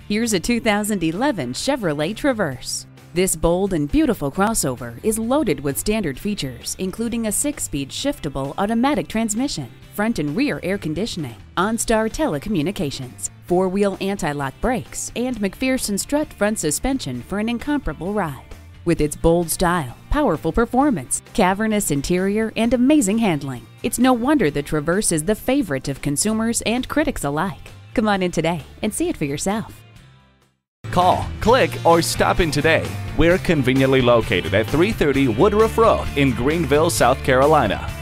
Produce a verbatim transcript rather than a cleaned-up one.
Here's a two thousand eleven Chevrolet Traverse. This bold and beautiful crossover is loaded with standard features, including a six-speed shiftable automatic transmission, front and rear air conditioning, OnStar telecommunications, four-wheel anti-lock brakes, and McPherson strut front suspension for an incomparable ride. With its bold style, powerful performance, cavernous interior, and amazing handling, it's no wonder the Traverse is the favorite of consumers and critics alike. Come on in today and see it for yourself. Call, click, or stop in today. We're conveniently located at three thirty Woodruff Road in Greenville, South Carolina.